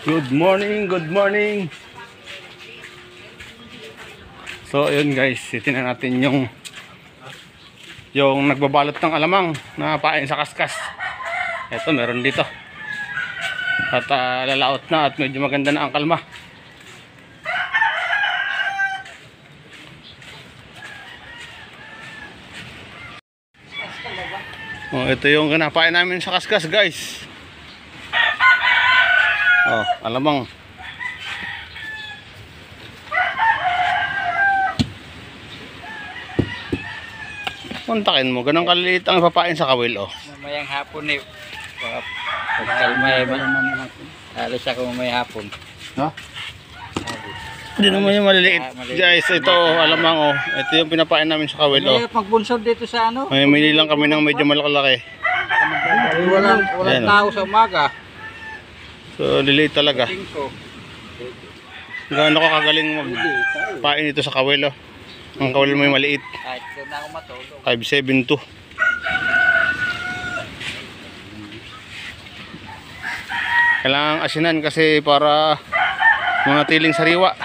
Good morning, good morning. So ayun guys, titingnan natin yung nagbabalot ng alamang na pain sa kaskas. Ito meron dito. At lalaot na at medyo maganda na ang kalma. Oh, ito yung kinapain namin sa kaskas guys. Oh, alamang. Kontakin mo, ganun kaliliit ang ipapain sa kawil, oh. Mamayang hapon eh. Pagkalmay ba? Alis ako mamayang hapon. Ha? Hindi naman yung maliliit. Guys, ito, alamang, oh. Ito yung pinapain namin sa kawil, oh. Pagbunsod dito sa ano? May mili lang kami ng medyo malaki. Walang tao sa umaga. So, liliit talaga. Gaano ka kagaling magpain ito sa kawil, oh. Ang kawil mo yung maliit. Kahit doon na ako matulog. 572. Kailangan asinan kasi para mga tiling sariwa.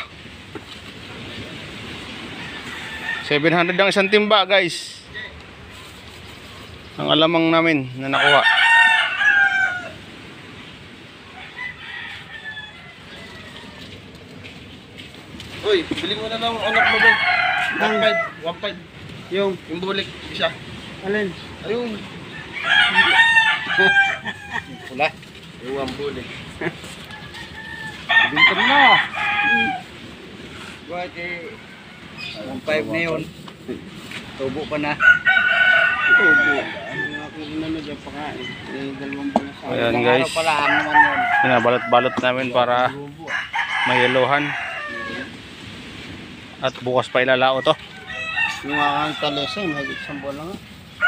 700 ang isang timba guys. Ang alamang namin na nakuha. Uy, bili mo na ng anak mo doon. 1.5. Yung bulik siya. Alin? Ayun. Pula. Yung bulik. Binto mo na. Bakit eh. 1.5 na yun. Tubo pa na. Tubo. Ang aking inano dyan pakain. Dalawang bulik sa Ayan guys. Araw pala ang naman yun. Binabalot-balot namin para mayelohan. At bukas pa ilalao to. yung aking talesa, mahigit isang buwan lang.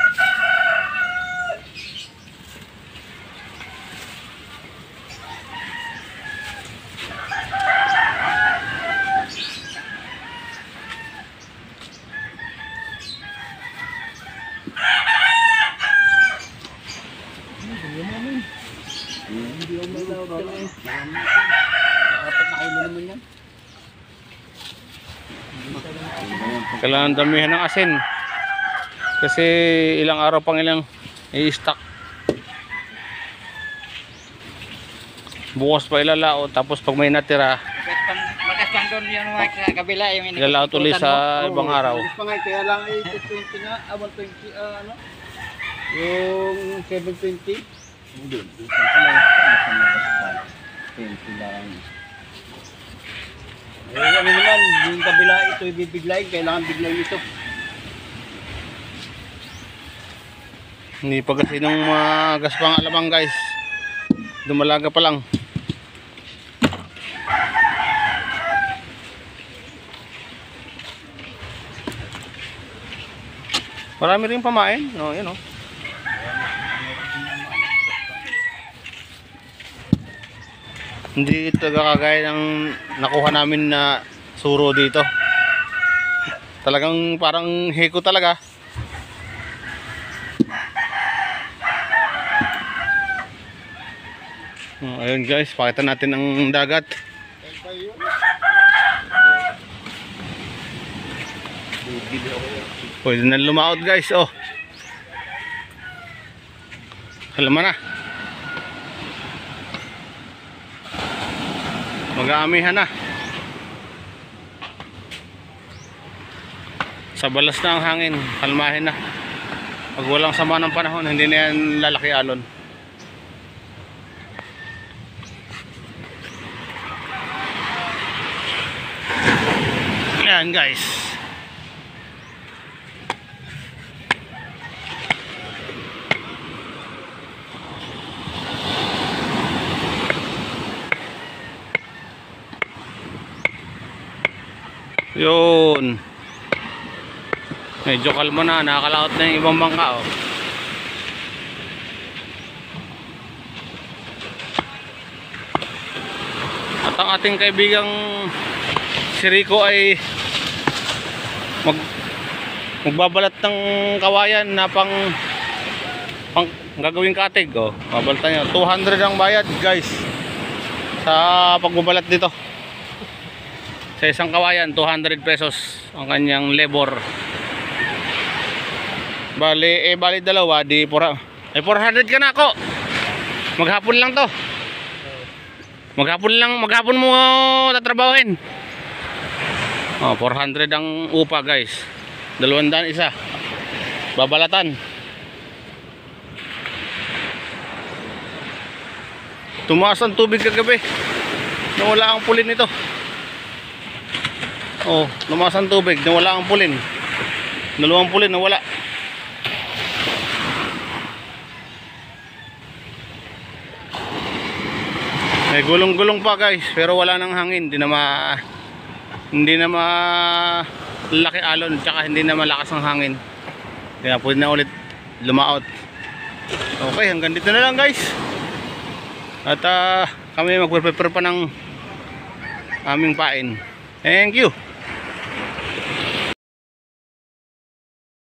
Hindi ako malaw talaga. Dapat na ulo naman yan. Kailangan damihan ng asin. Kasi ilang araw pang ilang i-stock. Bukas pa ilalao. Tapos pag may natira, Makas pang doon yung mga kabila. Yung ilalao tuloy sa ibang araw. Alis pa nga, kaya lang ay 220 nga, 120, ano? Yung 720. Hindi, isang pala. 20 lang. Eh, ano naman, yung kabila ito ibibiglayin, kailangan biglayin ito. Hindi pa kasi nung mga gaspang alamang guys. Dumalaga pa lang. Marami rin pamain. Oh, yun oh. Hindi ito kagaya ng nakuha namin na suro dito. Talagang parang heko talaga. Oh, ayun guys, pakita natin ang dagat. Pwede na lumaot guys, oh. Kalma na. Mag-aamihan na. Sa balas na ang hangin, kalmahin na. Pag walang sama ng panahon, hindi na yan lalaki alon. Yan guys. Yun. Medyo kalma na, nakakalaot na yung ibang bangka, oh. At ang ating kaibigang si Rico ay magbabalat ng kawayan na pang gagawing katig, oh. Babalatan niya. 200 ang bayad, guys. sa pagbubalat dito. Sa isang kawayan 200 pesos ang kanyang labor. Bali dalawa di 400 ka na ako. Maghapon lang to. Maghapon mo tatrabahuin. 400 ang upa guys. 200 isa. Babalatan. Tumaas ang tubig kagabi. Nawala ang pulin nito. Tumaas ang tubig, nawala ang pulin. 2 pulin nawala. May gulong-gulong pa guys, pero wala nang hangin, hindi na malaki alon, tsaka hindi na malakas ang hangin. Kaya pwede na ulit lumaot. Okay, hanggang dito na lang guys. At kami magpe-prepare pa ng aming pain. Thank you.